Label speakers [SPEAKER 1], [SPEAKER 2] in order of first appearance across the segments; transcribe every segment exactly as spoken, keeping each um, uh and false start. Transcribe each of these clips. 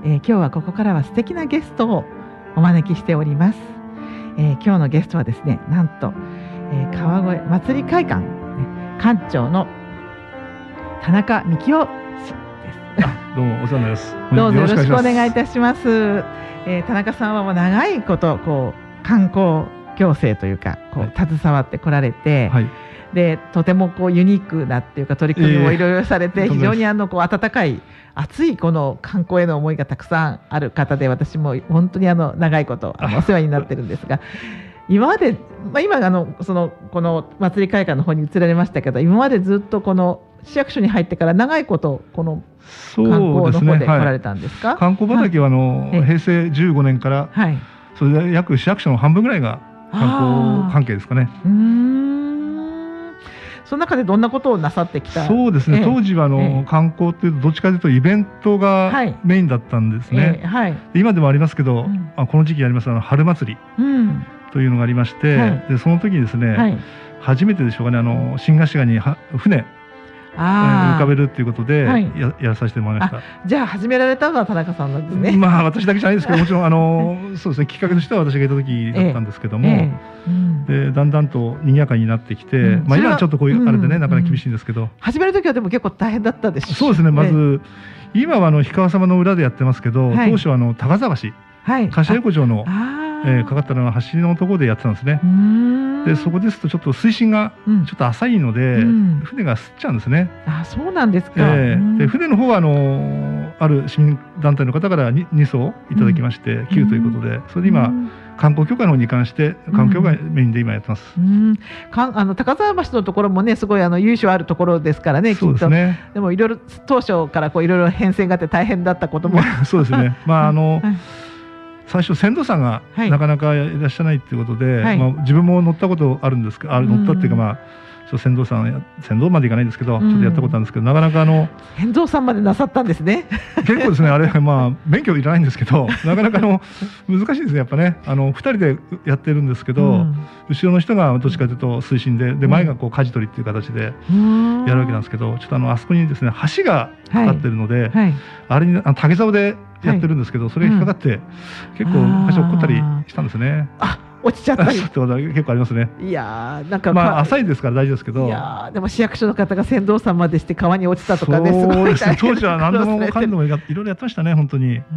[SPEAKER 1] えー、今日はここからは素敵なゲストをお招きしております。えー、今日のゲストはですね、なんと、えー、川越祭り会館、ね、館長の田中幹夫氏です。
[SPEAKER 2] どうもお世話になります。
[SPEAKER 1] どうぞよろしくお願いいたします。えー、田中さんはもう長いことこう観光行政というかこう、はい、携わってこられて、はい、でとてもこうユニークなっていうか取り組みもいろいろされて、えー、非常にあのこう温かい熱いこの観光への思いがたくさんある方で、私も本当にあの長いことあのお世話になってるんですが、今まで、まあ、今あのそのこの祭り会館の方に移られましたけど、今までずっとこの市役所に入ってから長いことこの観光の方で来られたんですか？
[SPEAKER 2] はい、観光畑はあの、はい、平成じゅうごねんから、はい、それで約市役所の半分ぐらいが観光関係ですかね。
[SPEAKER 1] うーん、その中でどんなことをなさってきた？
[SPEAKER 2] そうですね、ええ、当時はあの、ええ、観光っていうとどっちかというとイベントがメインだったんですね。ええはい、今でもありますけど、うん、あこの時期やりますあの春祭りというのがありまして、はい、でその時にですね、はい、初めてでしょうかね、あの新河岸川には船浮かべるっていうことで や,、はい、やらさせてもらいました。
[SPEAKER 1] じゃあ始められたのは田中さんなんですね。
[SPEAKER 2] まあ私だけじゃないですけど、もちろんあのそうですね、きっかけとしては私がいた時だったんですけども、えええうん、でだんだんと賑やかになってきて、うん、まあ今はちょっとこういうあれでね、うん、なかなか厳しいんですけど、うん、
[SPEAKER 1] 始める時はでも結構大変だったでしょう。
[SPEAKER 2] そうですね、まず、ええ、今はあの氷川様の裏でやってますけど、はい、当初はあの高沢橋、はい、柏横丁のえー、かかったのは橋のところでやってたんですね。でそこですとちょっと水深がちょっと浅いので、うん、船が吸っちゃうんですね。
[SPEAKER 1] あ、そうなんですか。
[SPEAKER 2] えー、で船の方はあのある市民団体の方から に, に艘いただきまして、うん、きゅうということで、それで今、うん、観光協会の方に関して観光協会メインで今やってます。
[SPEAKER 1] うん、かあの高沢橋のところもね、すごいあの由緒あるところですからね。
[SPEAKER 2] そうですね。
[SPEAKER 1] でもいろいろ当初からこういろいろ変遷があって大変だったことも
[SPEAKER 2] そうですね。まああの、はい、最初船頭さんがなかなかいらっしゃらないということで、はい、まあ、自分も乗ったことあるんですけど、あ乗ったっていうか、まあちょっと船頭さん船頭までいかないんですけど、ちょっとやったことあるんですけど、なかなかあの
[SPEAKER 1] 船頭さんまでなさったんですね。
[SPEAKER 2] 結構ですね、あれまあ免許いらないんですけど、なかなかあの難しいですね、やっぱね。あのふたりでやってるんですけど、うん、後ろの人がどっちかというと推進で、で前がこう舵取りっていう形でやるわけなんですけど、ちょっとあのあそこにですね橋がかかってるので、はいはい、あれにあの竹竿でやってるんですけど、はい、それが引っかかって、うん、結構昔落っこったりしたんですね。
[SPEAKER 1] あ、落ちちゃったり
[SPEAKER 2] ってことは結構ありますね。
[SPEAKER 1] いやー、なんか
[SPEAKER 2] まあ浅いですから大丈夫ですけど、
[SPEAKER 1] いやでも市役所の方が船頭さんまでして川に落ちたとかね、す
[SPEAKER 2] ごいですね。当時は何でもかんでもいろいろやってましたね、本当に。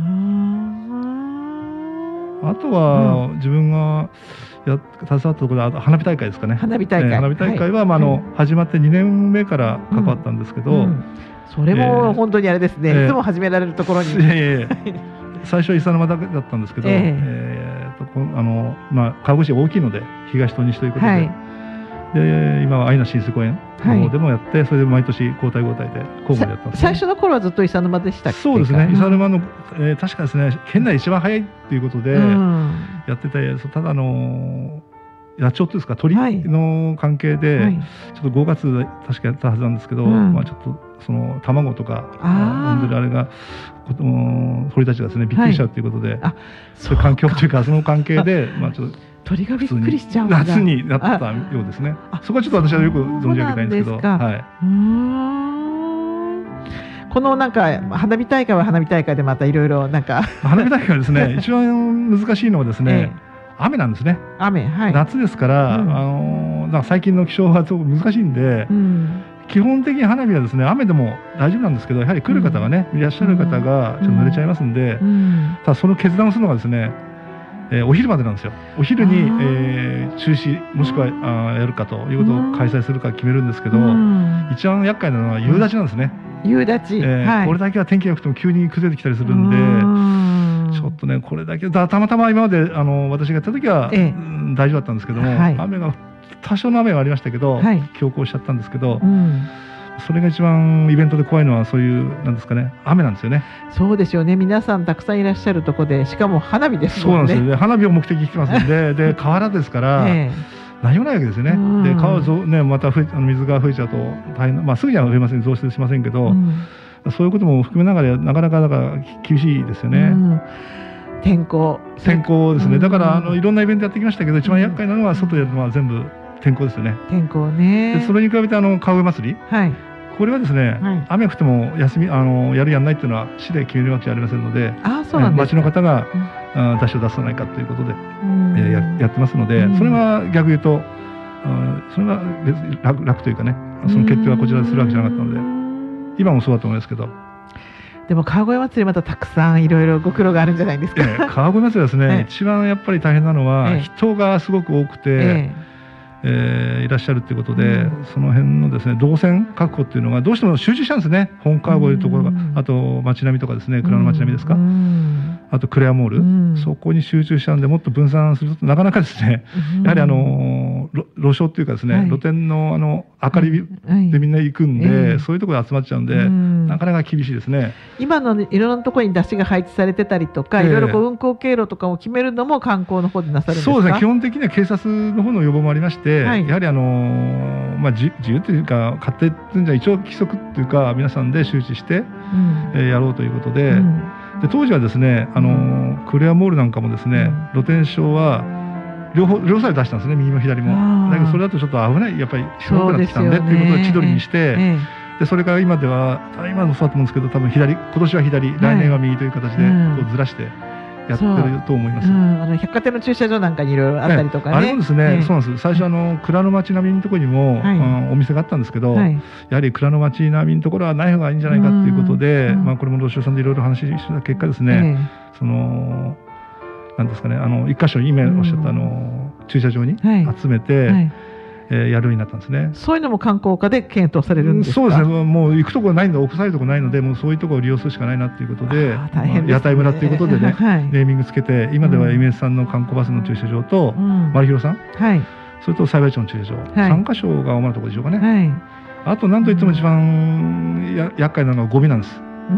[SPEAKER 2] あとは、うん、自分がや携わったところで花火大会ですかね。
[SPEAKER 1] 花火大会、
[SPEAKER 2] えー、花火大会は、はい、まああの、はい、始まってにねんめから関わったんですけど、うんうん、
[SPEAKER 1] それも本当にあれですね、えー、いつも始められるところに、
[SPEAKER 2] えー、最初は伊佐沼だけだったんですけど、えーえー、とこあのまあ、川越市大きいので東と西ということで、はい、で今は愛の親水公園の方でもやって、はい、それで毎年交代交代で交互でやったんです、ね、
[SPEAKER 1] 最初の頃はずっと伊佐沼でしたっけ？
[SPEAKER 2] そうですね、伊佐沼の、えー、確かですね、県内一番早いということでやってて、うん、ただあの野鳥ですか、鳥の関係で、はい、ちょっとごがつ確かやったはずなんですけど、うん、まあちょっとその卵とか産んでるあれが鳥たちがですねびっくりしちゃうということで、はい、あ、そういう環境というかその関係でまあちょっと
[SPEAKER 1] 鳥がびっくりしちゃうんだ。
[SPEAKER 2] 夏になったようですね。そこはちょっと私はよく存じ上げないんですけど、はい、うー
[SPEAKER 1] ん、このなんか花火大会は花火大会でまたいろいろなんか
[SPEAKER 2] 花火大会はですね一番難しいのはですね、ええ、雨なんですね。
[SPEAKER 1] 雨、はい、
[SPEAKER 2] 夏ですから、うん、あのなんか最近の気象はすごく難しいんで、うん、基本的に花火はですね雨でも大丈夫なんですけど、やはり来る方がね、うん、いらっしゃる方がちょっと濡れちゃいますんで、うん、ただその決断をするのがですね、えー、お昼までなんですよ。お昼に、えー、中止もしくはあやるかということを開催するか決めるんですけど、うん、一番厄介なのは夕立なんですね。
[SPEAKER 1] 夕立、え
[SPEAKER 2] ーはい、これだけは天気が良くても急に崩れてきたりするんで、うん、ちょっとねこれだけだたまたま今まであの私がやった時は、ええ、大丈夫だったんですけども、はい、雨が多少の雨はありましたけど、はい、強行しちゃったんですけど、うん、それが一番イベントで怖いのはそういうなんですかね、雨なんですよね。
[SPEAKER 1] そうですよね、皆さんたくさんいらっしゃるところで、しかも花火ですもんね。
[SPEAKER 2] そうなんですよね、花火を目的に来てますんでで河原ですから、ええ、何もないわけですよね。うん、で川を、ね、また増えあの水が増えちゃうと大変な、まあ、すぐには増えません、増水しませんけど、うん、そういうことも含めながらなかなかだから厳しいですよね。うん、
[SPEAKER 1] 天候
[SPEAKER 2] 天候ですね、うん、だからあのいろんなイベントやってきましたけど、一番厄介なのは外でやるのは全部天候ですよね。
[SPEAKER 1] 天候ね。
[SPEAKER 2] でそれに比べてあの川越祭り、はい、 これはですね、はい、雨降っても休みあのやるやんないっていうのは市で決めるわけじゃありませんので、
[SPEAKER 1] あ、そうなんですか。
[SPEAKER 2] 町の方が、うん、出しを出さないかということで、えー、や, やってますので、それは逆言うと、それは別に 楽, 楽というかね、その決定はこちらでするわけじゃなかったので、今もそうだと思いますけど。
[SPEAKER 1] でも川越祭りまたたくさんいろいろご苦労があるんじゃないですか。
[SPEAKER 2] えー、川越祭りはですね、えー、一番やっぱり大変なのは、えー、人がすごく多くて、えーえー、いらっしゃるということで、うん、その辺のですね動線確保っていうのがどうしても集中したんですね。本川越というところが、うん、あと町並みとかですね、蔵の町並みですか、うん、あとクレアモール、うん、そこに集中したんで、もっと分散するとなかなかですね、うん、やはりあの路上っていうかですね、はい、露店のあの明かりでみんな行くんで、はい、そういうところで集まっちゃうんで、うん、なかなか厳しいですね。
[SPEAKER 1] 今のいろんなところに出汁が配置されてたりとか、えー、いろいろこう運行経路とかを決めるのも観光の方でなさるんですか。
[SPEAKER 2] そうですね、基本的には警察の方の要望もありまして、はい、やはりあのまあ、自由というか勝手というのは一応規則というか皆さんで周知して、うんえー、やろうということで、うん、で当時はですね、あのー、クレアモールなんかもですね、うん、露天商は両方両サイド出したんですね、右も左も。だけどそれだとちょっと危ない、やっぱり広くなってきたんでっていうことで千鳥にして、ええ、でそれから今では今もそうだと思うんですけど、多分左、今年は左、来年は右という形でこうずらしてやってると思います。
[SPEAKER 1] うん、あの百貨店の駐車場なんかにいろいろあったりとかね。
[SPEAKER 2] あれもですね、ええ、そうなんです。最初あの蔵の町並みのところにも、はい、うん、お店があったんですけど、はい、やはり蔵の町並みのところはない方がいいんじゃないかということで、まあこれも同志さんでいろいろ話した結果ですね、え、そのなんですかね、あの一箇所今おっしゃったあの駐車場に集めて、はいはい、えー、やるようになったんですね。
[SPEAKER 1] そういうのも観光課で検討されるんですか。
[SPEAKER 2] そうですね、もう行くところないので、奥さえるところないので、もうそういうところを利用するしかないなということで、まあ、屋台村ということでね、はい、ネーミングつけて、今ではイメージさんの観光バスの駐車場と、うん、丸広さん、はい、それと幸町の駐車場、はい、さんかしょが主なところでしょうかね。はい、あと何といっても一番や厄介なのはゴミなんです。うん、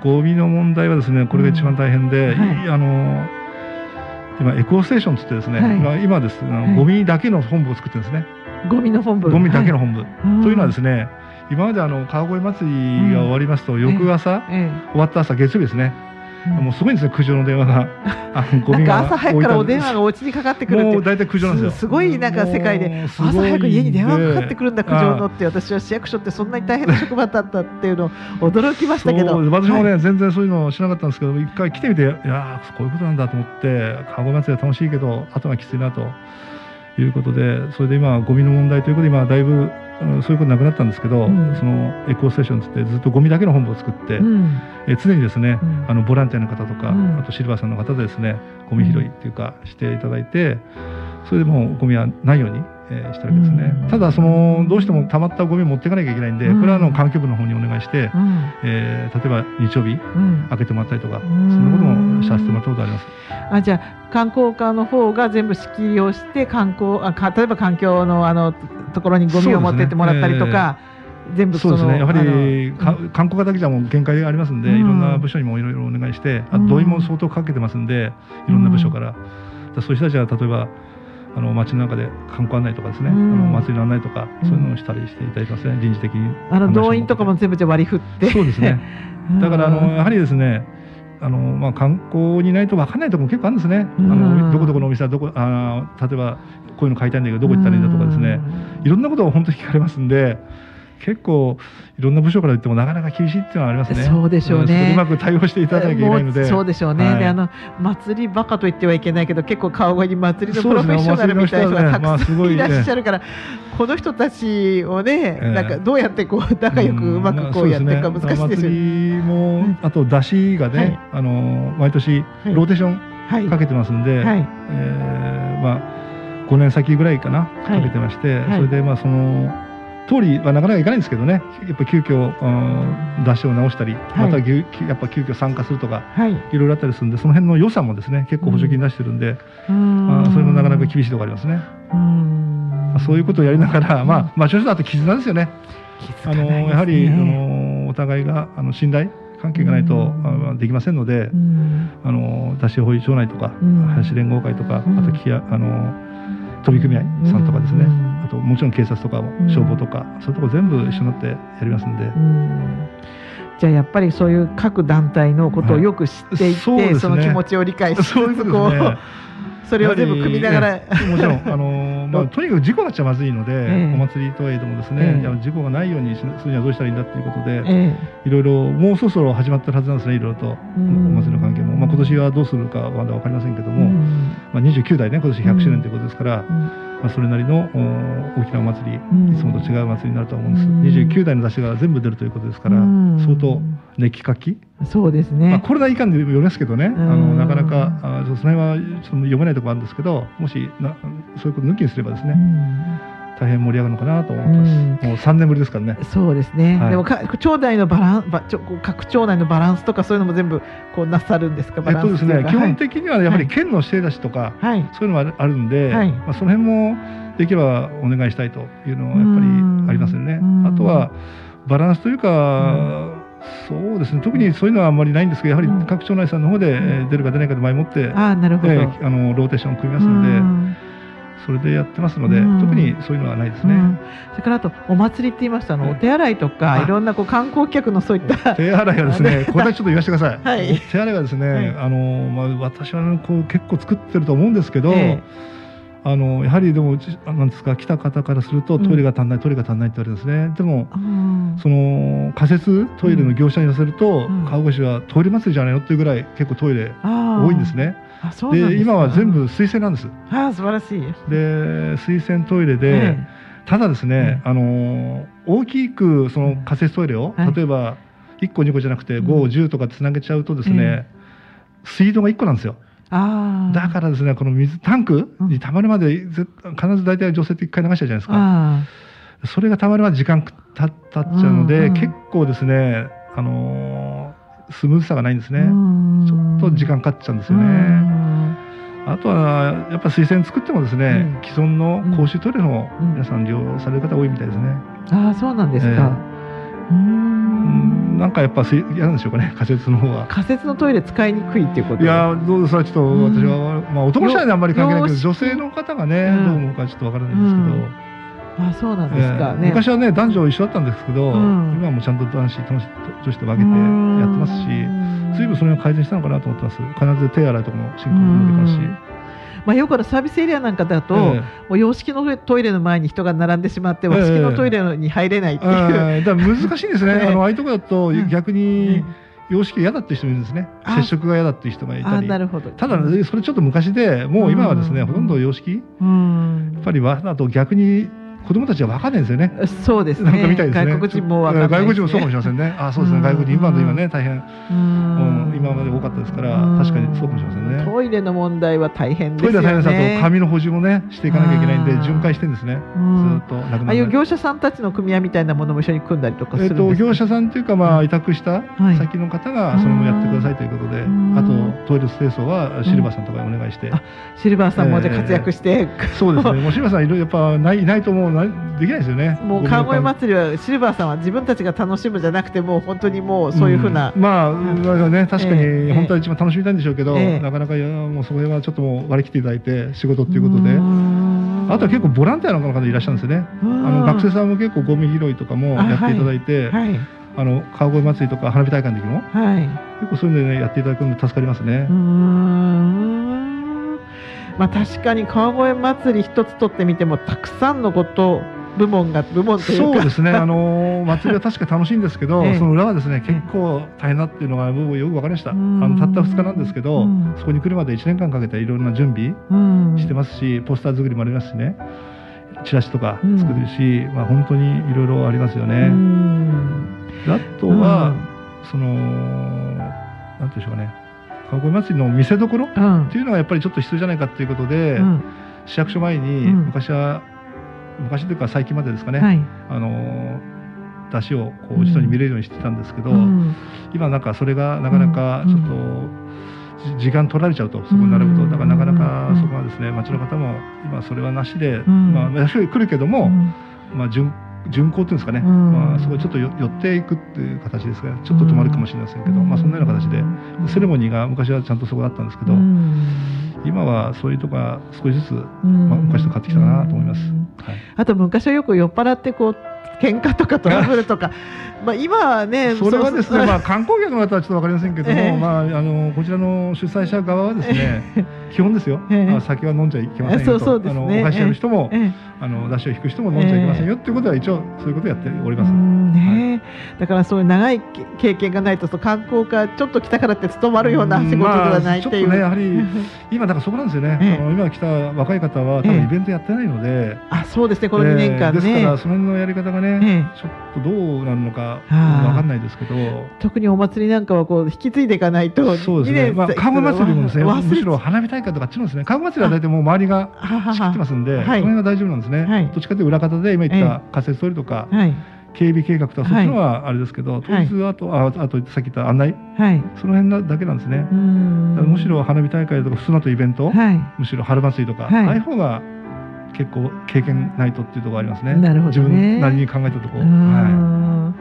[SPEAKER 2] ゴミの問題はですね、これが一番大変で、うん、はい、あの今エコーステーションといってですね、はい、今ですあの、はい、ゴミだけの本部を作ってるんですね。
[SPEAKER 1] ゴミの本部、
[SPEAKER 2] ゴミだけの本部、はい、というのはですね、今まであの川越祭りが終わりますと、うん、翌朝、ええ、終わった朝月曜日ですね、うん、もうすごいんですね、苦情の電話が。
[SPEAKER 1] あゴミがなんか朝早くからお電話がお家にかかってくるって、
[SPEAKER 2] もう大体苦情なんですよ。
[SPEAKER 1] すごいなんか世界で朝早く家に電話がかかってくるんだ、苦情のって。私は市役所ってそんなに大変な職場だったっていうのを驚きましたけど、
[SPEAKER 2] 私もね、はい、全然そういうの知らなかったんですけど、一回来てみて、いやこういうことなんだと思って、川越祭りは楽しいけど後がきついなということで、それで今ゴミの問題ということで今だいぶそういうことなくなったんですけど、うん、そのエコーステーションつってずっとゴミだけの本部を作って、うん、え常にですね、うん、あのボランティアの方とか、うん、あとシルバーさんの方でですね、ゴミ拾いっていうかしていただいて、それでもうゴミはないように、えー、したわけですね。うん、ただそのどうしても溜まったゴミを持っていかなきゃいけないんで、これはあの環境部の方にお願いして、うん、えー、例えば日曜日、うん、開けてもらったりとか、そんなこともさせてもらったことあります。
[SPEAKER 1] あ、じゃあ観光課の方が全部仕切りをして観光あ例えば環境のあのところにゴミを持ってってもらったりとか、ね、えー、全部その
[SPEAKER 2] そうですね、やはり観光課だけじゃもう限界がありますんで、うん、いろんな部署にもいろいろお願いして、あと同意も相当かけてますんで、いろんな部署から、うん、そういう人たちは例えばあの街の中で観光案内とかですね、うん、あの祭りの案内とか、そういうのをしたりしていただいてますね、臨時的に。
[SPEAKER 1] あの動員とかも全部じゃ割り振って。
[SPEAKER 2] そうですね。だからあのやはりですね、あのまあ、観光にいないと分からないところも結構あるんですね。あのどこどこのお店はどこあ例えばこういうの買いたいんだけどどこ行ったらいいんだとかですね、いろんなことを本当に聞かれますんで、結構いろんな部署から言ってもなかなか厳しいっていうのはありますね。
[SPEAKER 1] そうでしょうね。
[SPEAKER 2] うまく対応していただかなきゃいけないので。
[SPEAKER 1] そうでしょうね。はい、であの祭りバカと言ってはいけないけど、結構川越に祭りのプロフェッショナルみたいな人がたくさんいらっしゃるから、この人たちをね、なんかどうやってこう仲良くうまくこうやっていくか難しいですよね。
[SPEAKER 2] 祭りもあと出汁がね、あの毎年ローテーションかけてますんで、まあごねん先ぐらいかなかけてまして、それでまあその通りはなかなかいかないんですけどね、やっぱ急遽出汁を直したり、またやっぱ急遽参加するとか、いろいろあったりするんで、その辺の予算もですね結構補助金出してるんで、まあそれもなかなか厳しいところありますね。そういうことをやりながら、まあまあ正直あと絆ですよね。あのやはりあのお互いがあの信頼関係がないとできませんので、あの出汁保育町内とか林連合会とか、あときあの飛び組合さんとかですね、あともちろん警察とかも消防とか、そういうところ全部一緒になってやりますんで。
[SPEAKER 1] じゃあやっぱりそういう各団体のことをよく知っていて、はい そ, ね、その気持ちを理解して
[SPEAKER 2] そういうことですね。
[SPEAKER 1] それを全部組みながら、
[SPEAKER 2] ね、もちろんあの、まあ、とにかく事故があっちゃまずいので、ええ、お祭りといえどもですね、ええ、事故がないようにするにはどうしたらいいんだということで、ええ、いろいろもうそろそろ始まってるはずなんですね。いろいろとお祭りの関係も、まあ、今年はどうするかまだ分かりませんけども、まあ、にじゅうきゅうだいね、今年ひゃくしゅうねんということですから、まあ、それなりの大きなお祭り、いつもと違うお祭りになると思うんです。にじゅうきゅうだいの出しが全部出るということですから、相当熱気活気、
[SPEAKER 1] そうですね、
[SPEAKER 2] まあ、コロナ以下で読みますけどね、あのなかなかあその辺はちょっと読めないところあるんですけど、もしなそういうこと抜きにすればですね、大変盛り上がるのかなと思ってます。もうさんねんぶりですからね。
[SPEAKER 1] そうですね、はい、でもか町内のバランばちょ各町内のバランスとかそういうのも全部こうなさるんですか。バランス
[SPEAKER 2] えっとですね、基本的にはやはり県の指定出しとか、はい、そういうのもあるんで、はい、まあ、その辺もできればお願いしたいというのはやっぱりありますよね。あとはバランスというか、そうですね、特にそういうのはあんまりないんですけど、やはり各町内さんの方で出るか出ないかで前もって、あなるほど、えー、あのローテーションを組みますので、それでやってますので、特にそういうのはないですね。
[SPEAKER 1] それからあとお祭りって言いましたの、お手洗いとかいろんなこう観光客のそういった
[SPEAKER 2] 手洗いがですね、これだけちょっと言わせてください。はい、手洗いがですね、はい、あのまあ、私はこう結構作ってると思うんですけど、えーあのやはりでもなんですか、来た方からするとトイレが足んない、うん、トイレが足んないって言われるんですね。でも、うん、その仮設トイレの業者に寄せると、うん、川越はトイレ祭りじゃないのっていうぐらい結構トイレ多いんですね。で今は全部水洗なんです。
[SPEAKER 1] あ、素晴らしい。
[SPEAKER 2] で水洗トイレで、ええ、ただですね、あの大きくその仮設トイレを、はい、例えばいっこにこじゃなくてご、じゅうとかつなげちゃうとですね、え、水道がいっこなんですよ。あだからですね、この水タンクに溜まるまで、うん、必ず大体女性っていっかい流しちゃうじゃないですか。それが溜まるまで時間たっちゃうので、うんうん、結構ですね、あのー、スムーズさがないんですね。ちょっと時間かかっちゃうんですよね。あとはやっぱ水洗作ってもですね、うん、既存の公衆トイレの皆さん利用される方多いみたいですね。
[SPEAKER 1] うん、ああ、そうなんですか。えー
[SPEAKER 2] うーんなんかやっぱ嫌なんでしょうかね、仮設の方は。
[SPEAKER 1] 仮設のトイレ使いにくいっていうこと。
[SPEAKER 2] いやどうですか、ちょっと私は、まあ、男の人はあんまり関係ないけど、女性の方がね、うん、どう思うかちょっとわからないんですけど、うん
[SPEAKER 1] あそうなんですか、ね、
[SPEAKER 2] えー、昔はね男女一緒だったんですけど、うん、今はもうちゃんと男子女子と分けてやってますし、随分それが改善したのかなと思ってます。必ず手洗いとかも進行もできますし。
[SPEAKER 1] まあ、よくあるサービスエリアなんかだと、えー、もう洋式のトイレの前に人が並んでしまって和式のトイレに入れないっていう、
[SPEAKER 2] えー、だから難しいんですね。あのああいうところだと逆に洋式嫌だっていう人もいるんですね。接触が嫌だっていう人がいたり。
[SPEAKER 1] なるほど。
[SPEAKER 2] ただそれちょっと昔で、もう今はですね、ほとんど洋式、やっぱり和だと逆に子供たちは分かんないんですよね。
[SPEAKER 1] そうですね。
[SPEAKER 2] なんかみたいですね。
[SPEAKER 1] 外国人も分かんない、ね。
[SPEAKER 2] 外国人もそうかもしれませんね。あ、そうですね。外国人今の今ね大変、うん、今まで多かったですから、確かにそうかもしれませんね。
[SPEAKER 1] トイレの問題は大変ですよね。
[SPEAKER 2] トイレは大変です。あと紙の補充もねしていかなきゃいけないんで巡回してるんですね。ずっとなくなる。
[SPEAKER 1] ああいう業者さんたちの組合みたいなものも一緒に組んだりとかするんですか。
[SPEAKER 2] えっと業者さんというかまあ委託した先の方がそれもやってくださいということで、あとトイレ清掃はシルバーさんとかにお願いして。
[SPEAKER 1] シルバーさんもじゃ活躍して。
[SPEAKER 2] そうですね。もうシルバーさんいろいろやっぱないないともうできないですよね。
[SPEAKER 1] もう川越祭りはシルバーさんは自分たちが楽しむじゃなくてもう本当にもうそういうふうな、
[SPEAKER 2] うん、まあ、うん、ね確かに本当は一番楽しみたいんでしょうけど、えー、なかなかいやもうそれはちょっともう割り切っていただいて仕事っていうことで、あとは結構ボランティアの方いらっしゃるんですよね。あの学生さんも結構ゴミ拾いとかもやっていただいて、はいはい、あの川越祭りとか花火大会の時も、はい、結構そういうので、ね、やっていただくので助かりますね。うー
[SPEAKER 1] ん、まあ、確かに川越祭り一つとってみてもたくさんのこと部門が部門というか
[SPEAKER 2] そうですね、あの祭りは確か楽しいんですけど、ええ、その裏はですね結構大変だっていうのが僕よく分かりました。あのたったふつかなんですけど、そこに来るまでいちねんかんかけていろんな準備してますし、ポスター作りもありますしね、チラシとか作るし、まあ、本当にいろいろありますよね。あとはそのなんていうんでしょうかね、川越祭りの見せどころっていうのがやっぱりちょっと必要じゃないかということで、うん、市役所前に昔は、うん、昔というか最近までですかね、はい、あの出汁をこう一度に見れるようにしてたんですけど、うん、今なんかそれがなかなかちょっと、うん、時間取られちゃうとそこに並ぶと、だからなかなかそこはですね町の方も今それはなしで、うん、まあ来るけども、うん、まあ順巡行っていうんですかね、まあ、そこにちょっと寄っていくっていう形ですが、ちょっと止まるかもしれませんけど、まあ、そんなような形でセレモニーが昔はちゃんとそこだったんですけど、今はそういうところが少しずつ、まあ、昔と変わってきたかなと思います。はい、
[SPEAKER 1] あと昔はよく酔っ払ってこう喧嘩とかトラブルとかまあ今はね、
[SPEAKER 2] それはですね、まあ観光客の方はちょっと分かりませんけども、えー、まああのこちらの主催者側はですね、基本ですよ、えー、酒は飲んじゃいけませんよと、そうそうですね、あのお菓子やる人も、えー、あの出汁を引く人も飲んじゃいけませんよっていうことは一応そういうことをやっております。
[SPEAKER 1] ね、はい、だからそういう長い経験がないと観光課ちょっと来たからって務まるような仕事ではないっていう、
[SPEAKER 2] まあ、ちょっとねやはり今だからそこなんですよね、えー、あの今来た若い方は多分イベントやってないので、えー、
[SPEAKER 1] あそうですね、このにねんかんね、
[SPEAKER 2] えー、ですからその辺のやり方がね、えー、ちょっとどうなるのか分かんないですけど、
[SPEAKER 1] 特にお祭りなんかはこう引き継いでいかないと、
[SPEAKER 2] そうですね、まあ、川越祭りもですね、むしろ花火大会とかあっちのですね、川越祭りは大体もう周りが仕切ってますんで、その辺は大丈夫なんですね、はい、どっちかというと裏方で今言った仮設通りとか、はい、警備計画とかそっちのはあれですけど、当日あと、ああとさっき言った案内、はい、その辺だけなんですね。だからむしろ花火大会とか普通のとイベント、はい、むしろ春祭りとか、はい、ああいう方が結構経験ないとっていうところがありますね。
[SPEAKER 1] なるほどね、
[SPEAKER 2] 自分なりに考えたところ。はい、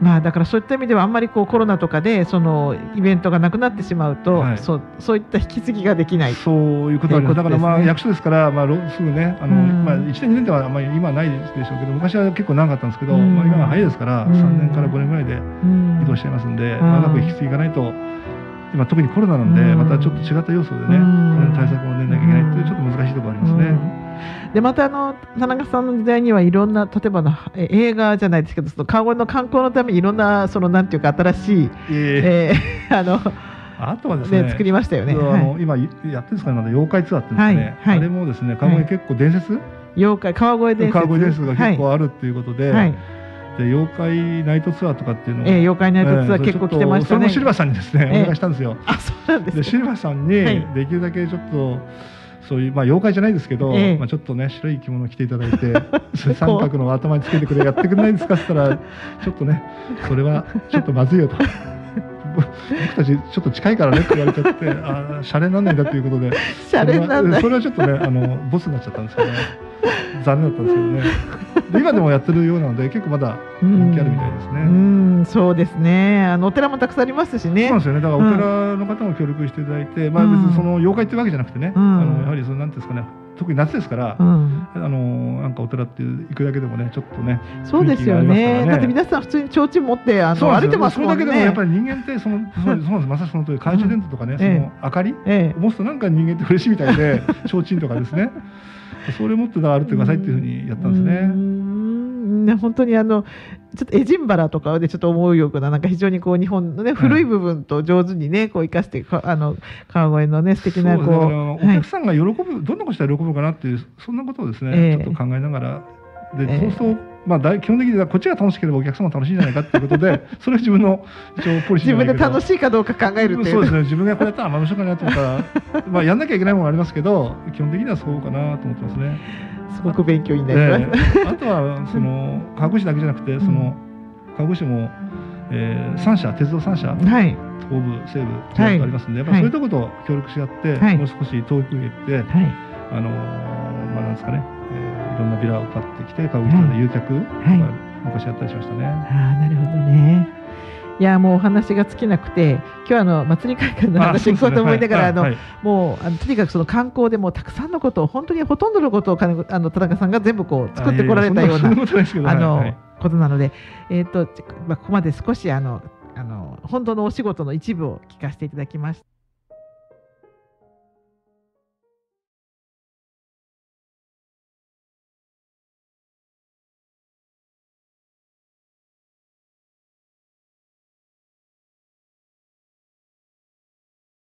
[SPEAKER 1] まあだからそういった意味ではあんまりこうコロナとかでそのイベントがなくなってしまうと、はい、そうそういった引き継ぎができない、
[SPEAKER 2] そういうことあります。だからまあ役所ですから、まあすぐね、あのまあいちねんにねんではあんまり今はないでしょうけど、昔は結構長かったんですけど、まあ今は早いですからさんねんからごねんぐらいで移動しちゃいますんで、長く引き継ぎがないと。今特にコロナなんでまたちょっと違った要素でね、対策を練んなきゃいけないっていうちょっと難しいところありますね。
[SPEAKER 1] でまたあの田中さんの時代にはいろんな例えばの映画じゃないですけど、その川越の観光のためにいろんなそのなんていうか新しい、えー、えー、あの
[SPEAKER 2] あとはですね、
[SPEAKER 1] ね作りましたよね。
[SPEAKER 2] あの今やってるんですかね、まだ妖怪ツアーっていうんですかね、はいはい、あれもですね川越結構伝説、はい、
[SPEAKER 1] 妖怪川越伝説
[SPEAKER 2] 川越伝説が結構あるっていうことで。はいはい、で妖怪ナイトツアーとかっていうのを、
[SPEAKER 1] えー、妖怪ナイトツアー結構来てましたね。
[SPEAKER 2] それもシルバーさんにですね、えー、お願いしたんですよ。
[SPEAKER 1] あ、そうなんですね。
[SPEAKER 2] でシルバーさんにできるだけちょっとそういうまあ妖怪じゃないですけど、えー、まあちょっとね白い着物を着ていただいて三角の頭につけてくれやってくれないですかって言ったらちょっとねそれはちょっとまずいよと。僕たちちょっと近いからねって言われちゃって、あシャレになんないんだということで、
[SPEAKER 1] シャレになんない、
[SPEAKER 2] それはちょっとねあのボスになっちゃったんですよね。残念だったんですけどね。で今でもやってるようなので結構まだ人気あるみたいですね。
[SPEAKER 1] うん、うんそうですね。あのお寺もたくさんありますしね。
[SPEAKER 2] そうなんですよね。だからお寺の方も協力していただいて、うん、まあ別にその妖怪っていうわけじゃなくてね、うん、あのやはりそのなんていうんですかね。特に夏ですから、うん、あのなんかお寺って行くだけでもねちょっとね、
[SPEAKER 1] そうですよね。だって皆さん普通に提灯持ってあの歩いてますもんね。
[SPEAKER 2] それだけでもやっぱり人間ってそのそうなんですまさしくその通り懐中電灯とかね、その明かりを持つとなんか人間って嬉しいみたいで提灯とかですね。それ持って歩いてくださいっていうふうにやったんですね。
[SPEAKER 1] ね、本当にあのちょっとエジンバラとかでちょっと思うようななんか非常にこう日本のね古い部分と上手にねこう生かしてあの川越のね素敵なこう
[SPEAKER 2] お客さんが喜ぶ、はい、どんなことしたら喜ぶかなっていうそんなことをですね、えー、ちょっと考えながらで、えー、そうするとまあ基本的にはこっちが楽しければお客様も楽しいんじゃないかっていうことでそれは自分の一応ポリシーじゃないけど
[SPEAKER 1] 自分で楽しいかどうか考えるっていう、
[SPEAKER 2] そうですね。自分がこれやったら面白いかなと思ったらまあやんなきゃいけないものありますけど基本的にはそうかなと思ってますね。
[SPEAKER 1] すごく勉強になります。
[SPEAKER 2] あとはその川越市だけじゃなくてその川越市も、えー、さん社鉄道さん社、はい、東部西部とありますんで、やっぱそういうところと協力し合って、はい、もう少し遠くへ行って、はい、あのまあなんですかね、えー、いろんなビラを買ってきて川越市で誘客とか昔やったりしましたね。はい、
[SPEAKER 1] あなるほどね。いやもうお話が尽きなくて今日はあの祭り会館の話を聞こうと思いながら、あのもうあのとにかくその観光でもたくさんのことを本当にほとんどのことをあの田中さんが全部こう作ってこられたようなあのことなので、えっとまあここまで少しあのあの本当のお仕事の一部を聞かせていただきました。